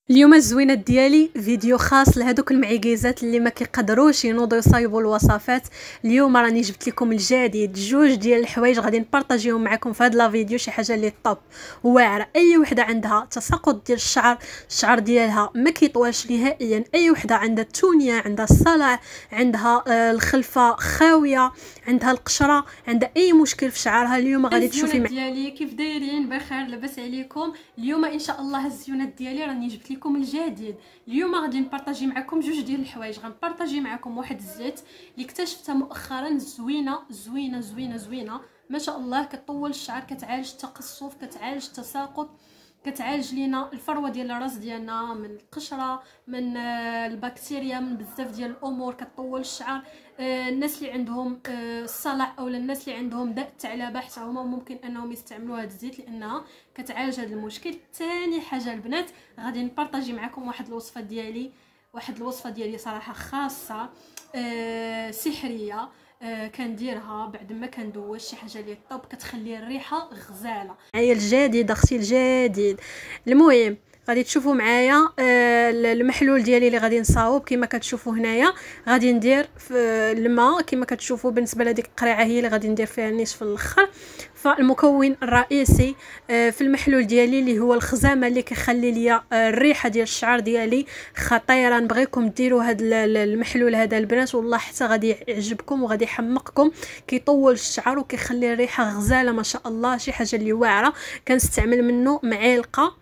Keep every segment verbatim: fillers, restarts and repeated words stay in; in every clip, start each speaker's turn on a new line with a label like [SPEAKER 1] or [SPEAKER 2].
[SPEAKER 1] اليوم الزوينات ديالي فيديو خاص لهذوك المعيكيزات اللي ما كيقدروش ينوضوا يصايبوا الوصفات. اليوم راني جبت لكم الجديد، جوج ديال الحوايج غادي نبارطاجيهم معكم في هذا لا فيديو. شي حاجه اللي طوب واعره، اي وحده عندها تساقط ديال الشعر، الشعر ديالها ما كيطوالش نهائيا، اي وحده عندها التونيه، عندها الصلع، عندها آه الخلفه خاويه، عندها القشره، عندها اي مشكل في شعرها، اليوم غادي تشوفي
[SPEAKER 2] الزيونات ديالي كيف دايرين؟ بخير لاباس عليكم؟ اليوم ان شاء الله الزيونات ديالي راني جبت لكم الجديد. اليوم غادي نبارطاجي معكم جوج ديال الحوايج. غنبارطاجي معكم واحد الزيت اللي اكتشفتها مؤخرا، زوينه زوينه زوينه زوينه ما شاء الله، كطول الشعر، كتعالج التقصف، كتعالج التساقط، كتعالج لينا الفروه ديال الراس ديالنا من القشره، من البكتيريا، من بزاف ديال الامور. كطول الشعر. الناس اللي عندهم الصلع اولا الناس اللي عندهم داء الثعلبه حتى هما ممكن انهم يستعملوا هذا الزيت لانها كتعالج هذا المشكل. ثاني حاجه البنات، غادي نبارطاجي معكم واحد الوصفه ديالي، واحد الوصفه ديالي صراحه خاصه، أه سحريه. أه كنديرها بعد ما كندوش شي حاجه اللي طوب، كتخلي الريحه غزاله.
[SPEAKER 1] معايا الجديد اختي الجديد. المهم غادي تشوفوا معايا آه المحلول ديالي اللي غادي نصاوب كما كتشوفوا هنايا. غادي ندير في الماء كما كتشوفوا، بالنسبه لهذيك القريعه هي اللي غادي ندير فيها النصف في الاخر. فالمكون الرئيسي آه في المحلول ديالي اللي هو الخزامه اللي كيخلي ليا آه الريحه ديال الشعر ديالي خطيره. نبغيكم ديروا هذا المحلول هذا البنات، والله حتى غادي يعجبكم وغادي يحمقكم. كيطول الشعر وكيخلي الريحه غزاله ما شاء الله، شي حاجه اللي واعره. كنستعمل منه معلقه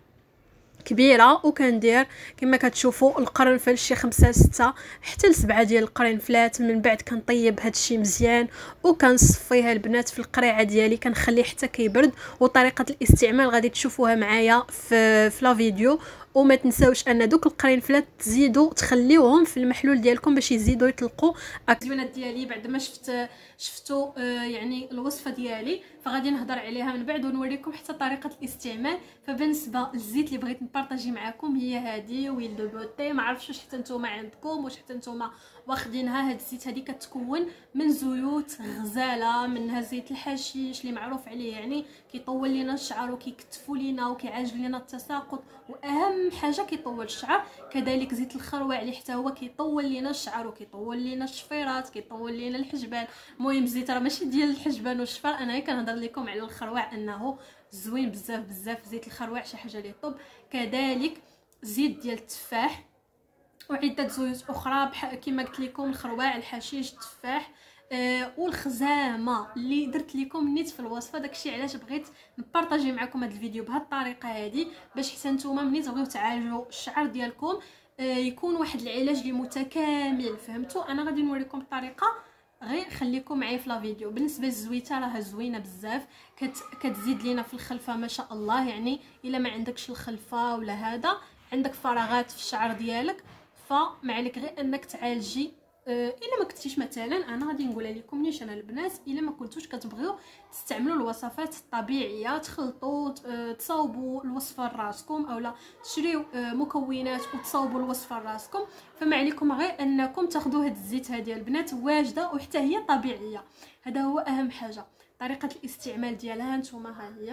[SPEAKER 1] كبيره وكندير كما كتشوفوا القرنفل شي خمسة ستة حتى لسبعة ديال القرنفلات. من بعد كنطيب هادشي مزيان وكنصفيها البنات في القريعه ديالي، كنخليه حتى كيبرد. وطريقه الاستعمال غادي تشوفوها معايا في في لا فيديو. وما تنساوش ان دوك القرنفلات تزيدوا تخليوهم في المحلول ديالكم باش يزيدوا يطلقوا.
[SPEAKER 2] الزيونات ديالي بعد ما شفت شفتوا آه يعني الوصفه ديالي، فغادي نهضر عليها من بعد ونوريكم حتى طريقه الاستعمال. فبالنسبه للزيت اللي بغيت نبارطاجي معكم هي هذه ويل دو بوتي. ما عرفتش واش حتى نتوما عندكم، واش حتى نتوما واخدينها. هاد الزيت هذه كتكون من زيوت غزاله، منها زيت الحشيش اللي معروف عليه يعني كيطول لينا الشعر وكيكتفوا لينا وكيعالج لينا التساقط، واهم حاجه كيطول الشعر. كذلك زيت الخروع اللي حتى هو كيطول لينا الشعر وكيطول لينا الشفيرات، كيطول لينا الحجبان. المهم الزيت راه ماشي ديال الحجبان والشفر، انا كنهضر لكم على الخروع انه زوين بزاف بزاف. زيت الخروع شي حاجه اللي طب. كذلك زيت ديال التفاح وعده زيوت اخرى كما قلت لكم، الخروع، الحشيش، التفاح، آه والخزامه اللي درت لكم نيت في الوصفه. داكشي علاش بغيت نبارطاجي معكم هذا الفيديو بهذه الطريقه هذه، باش حتى نتوما ملي تبغيو تعالجوا الشعر ديالكم آه يكون واحد العلاج اللي متكامل. فهمتوا؟ انا غادي نوريكم الطريقه، غير خليكم معايا في لا فيديو. بالنسبه للزويته راها زوينه بزاف، كت... كتزيد لينا في الخلفه ما شاء الله. يعني الا ما عندكش الخلفه ولا هذا، عندك فراغات في الشعر ديالك، فما عليك غير انك تعالجي. أه الا ما كنتيش مثلا، انا غادي نقولها لكم نيش انا البنات، الا ما كنتوش كتبغيو تستعملوا الوصفات الطبيعيه، تخلطوا أه تصاوبوا الوصفه لراسكم اولا تشريو أه مكونات وتصاوبوا الوصفه لراسكم، فما عليكم غير انكم تاخذوا هاد الزيت هذه البنات واجده وحتى هي طبيعيه. هذا هو اهم حاجه. طريقه الاستعمال ديالها نتوما ها هي،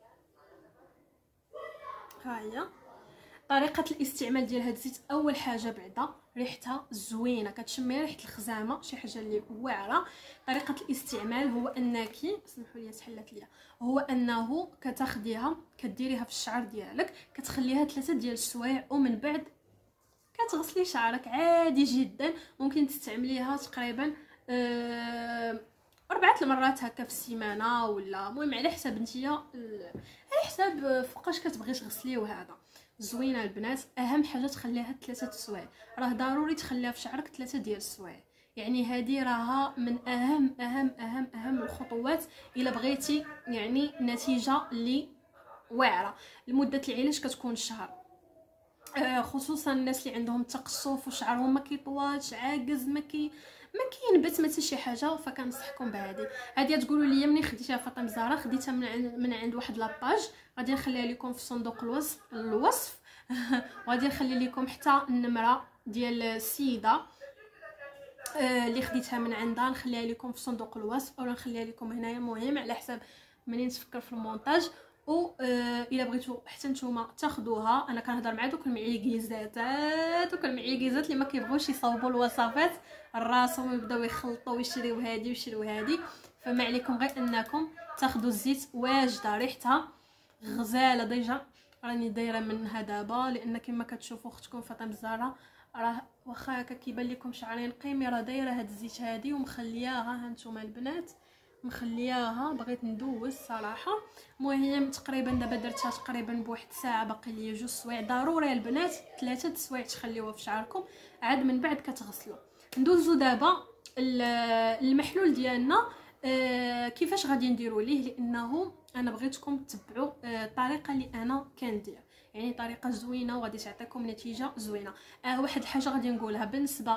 [SPEAKER 2] ها هي طريقه الاستعمال ديال هاد الزيت. اول حاجه بعدا ريحتها زوينه، كتشمي ريحه الخزامه، شي حاجه اللي واعره. طريقه الاستعمال هو انك، سمحوا لي تحلت ليا، هو انه كتاخديها كديريها في الشعر ديالك، كتخليها ثلاثه ديال السوايع، ومن بعد كتغسلي شعرك عادي جدا. ممكن تستعمليها تقريبا أه أربعة المرات هكا في السيمانه، ولا المهم على حساب نتيا، على حساب فوقاش كتبغي تغسلي. وهذا زوينه البنات. اهم حاجه تخليها ثلاثه السوايع، راه ضروري تخليها في شعرك ثلاثه ديال السوايع. يعني هذه راها من اهم اهم اهم اهم الخطوات الا بغيتي يعني نتيجه اللي واعره. لمده العلاج كتكون شهر، خصوصا الناس اللي عندهم تقصف وشعرهم ما كيطوالش، عاجز، ما كي ما كينبت ما حتى شي حاجه، فكنصحكم بهذه. هذه تقولوا لي منين خديتيها فاطمه زهره؟ خديتها من عند من عند واحد لاباج، غادي نخليها لكم في صندوق الوصف الوصف وغادي نخلي لكم حتى النمره ديال السيده آه اللي خديتها من عندها، نخليها لكم في صندوق الوصف اولا نخليها لكم هنايا، مهم على حساب منين تفكر في المونتاج. و آه الا بغيتو حتى نتوما تاخذوها. انا كنهضر مع دوك المعيكيزات دوك المعيكيزات اللي ما كيبغوش يصاوبوا الوصفات راسهم يبداو يخلطوا ويشريو هادي ويشريو هادي. فما عليكم غير انكم تاخذوا الزيت واجده ريحتها غزاله. ديجا راني دايره منها دابا لان كما كتشوفوا اختكم فاطمه الزهراء راه واخا هكا كيبان لكم شعرين قيمي راه دايره هاد الزيت هادي ومخلياها. ها نتوما البنات مخلياها بغيت ندوز صراحه. المهم تقريبا دابا درتها تقريبا بواحد ساعه باقي لي جوج سوايع. ضروري البنات ثلاثه السوايع تخليوها في شعركم عاد من بعد كتغسلوا. ندوزو دابا المحلول ديالنا. آه كيفاش غادي نديروا ليه لانه انا بغيتكم تتبعوا آه الطريقه اللي انا كندير يعني طريقه زوينه وغادي تعطيكم نتيجه زوينه. آه واحد الحاجه غادي نقولها بالنسبه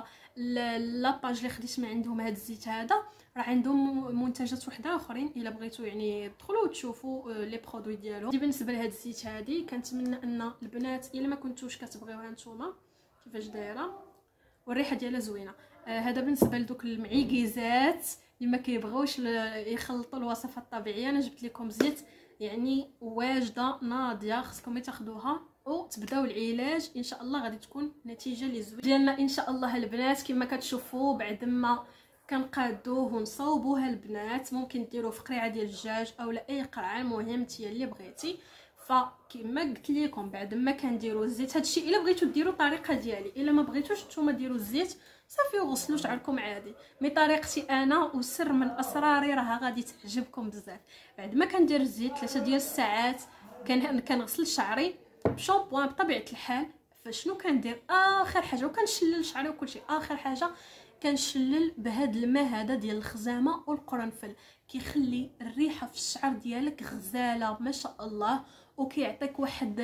[SPEAKER 2] لاباج اللي خديت من عندهم هذا الزيت هذا راه عندهم منتجات وحده اخرين الا بغيتوا يعني تدخلوا وتشوفوا آه لي برودوي ديالهم. بالنسبه لهذا الزيت هذه كنتمنى ان البنات الا ما كنتوش كتبغيوها نتوما كيفاش دايره والريحه ديالها زوينه. آه هذا بالنسبه لدوك المعيكيزات اللي ما كيبغيوش يخلطوا الوصفات الطبيعيه. انا جبت لكم زيت يعني واجده ناضيه خصكم تاخذوها وتبداو العلاج ان شاء الله غادي تكون نتيجه اللي زوينه ديالنا ان شاء الله البنات. كما كتشوفوا بعد ما كنقادوه ونصاوبوها البنات ممكن ديروه في قريعه ديال الدجاج او لا اي قرعه المهم انت اللي بغيتي. فكما قلت لكم بعد ما كنديروا الزيت هادشي الا بغيتوا ديروا الطريقه ديالي الا ما بغيتوش نتوما ديروا الزيت صافي وغسلوا شعركم عادي. مي طريقتي انا وسر من اسراري راه غادي تعجبكم بزاف. بعد ما كندير الزيت ثلاثه ديال الساعات كان كنغسل شعري بشامبوان بطبيعه الحال. فشنو كندير اخر حاجه وكنشلل شعري وكلشي اخر حاجه كنشلل بهاد الماء هذا ديال الخزامه والقرنفل كيخلي الريحه في الشعر ديالك غزاله ما شاء الله وكيعطيك واحد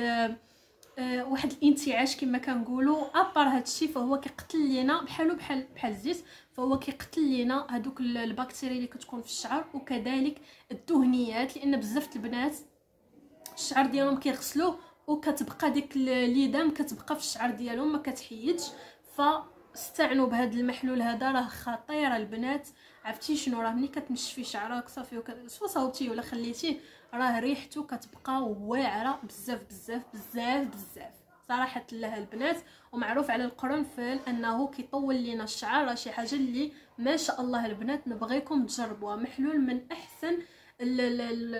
[SPEAKER 2] آه واحد الانتعاش كما كنقولوا. ابار هادشي فهو كيقتل لينا بحالو بحال بحال الزيت فهو كيقتل لينا هذوك البكتيريا اللي كتكون في الشعر وكذلك الدهنيات لان بزاف البنات الشعر ديالهم كيغسلوه وكتبقى ديك الليدام كتبقى في الشعر ديالهم ما كتحيدش. فاستعنوا بهذا المحلول هذا راه خطير البنات. عرفتي شنو راه ملي كتنشفي شعرك صافي سوا صاوبتيه ولا خليتيه راه ريحته كتبقى واعره بزاف بزاف بزاف بزاف صراحه لها البنات. ومعروف على القرنفل انه كيطول لينا الشعر راه شي حاجه اللي ما شاء الله البنات نبغيكم تجربوها. محلول من احسن ال ال ال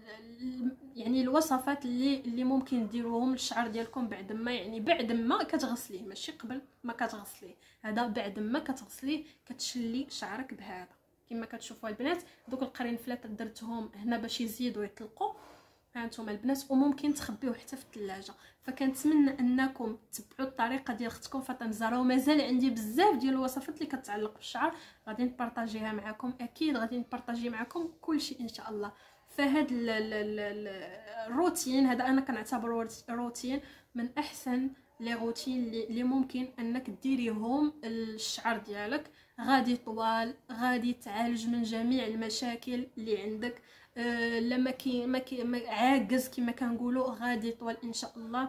[SPEAKER 2] ال يعني الوصفات اللي اللي ممكن ديروهم للشعر ديالكم بعد ما يعني بعد ما كتغسليه ماشي قبل ما كتغسليه. هذا بعد ما كتغسليه كتشلي شعرك بهذا كما كتشوفوا البنات. دوك القرنفلات درتهم هنا باش يزيدوا يطلقوا ها نتوما البنات وممكن تخبيوه حتى في الثلاجه. فكنتمنى انكم تبعوا الطريقه ديال اختكم فاطمه الزهراء ومازال عندي بزاف ديال الوصفات اللي كتعلق بالشعر غادي نبارطاجيها معكم اكيد غادي نبارطاجي معكم كلشي ان شاء الله. فهاد الروتين هذا انا كنعتبره روتين من احسن لي روتين اللي ممكن انك ديريهم الشعر ديالك غادي طوال غادي تعالج من جميع المشاكل اللي عندك. أه لما كي ما كي عاجز كما كنقولوا غادي طوال ان شاء الله.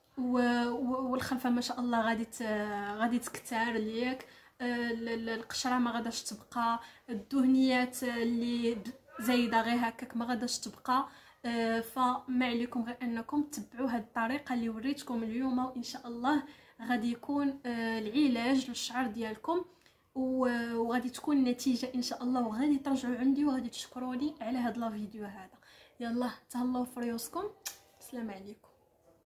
[SPEAKER 2] والخلفه ما شاء الله غادي غادي تكتار ليك. أه القشره ما غاداش تبقى الدهنيات اللي زايده غير هكاك ما غاداش تبقى. أه فما عليكم غير انكم تتبعوا هذه الطريقه اللي وريتكم اليوم وان شاء الله غادي يكون أه العلاج للشعر ديالكم وغادي تكون النتيجه ان شاء الله وغادي ترجعوا عندي وغادي تشكروني على هذا الفيديو هذا. يلا تهلاو في ريوسكم. السلام عليكم.